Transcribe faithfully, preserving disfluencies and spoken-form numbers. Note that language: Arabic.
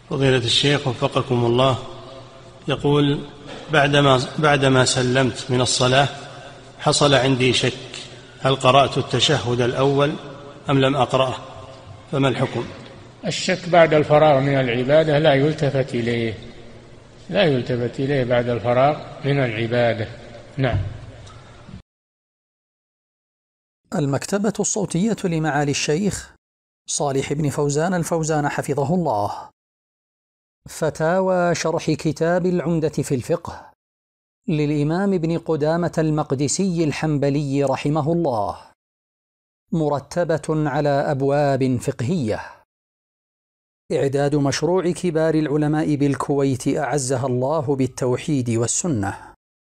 فضيلة الشيخ وفقكم الله، يقول: بعدما, بعدما سلمت من الصلاة حصل عندي شك، هل قرأت التشهد الأول أم لم أقرأه؟ فما الحكم؟ الشك بعد الفراغ من العبادة لا يلتفت إليه، لا يلتفت إليه بعد الفراغ من العبادة. نعم. المكتبة الصوتية لمعالي الشيخ صالح بن فوزان الفوزان حفظه الله. فتاوى شرح كتاب العمدة في الفقه للإمام ابن قدامة المقدسي الحنبلي رحمه الله، مرتبة على أبواب فقهية، إعداد مشروع كبار العلماء بالكويت أعزها الله بالتوحيد والسنة.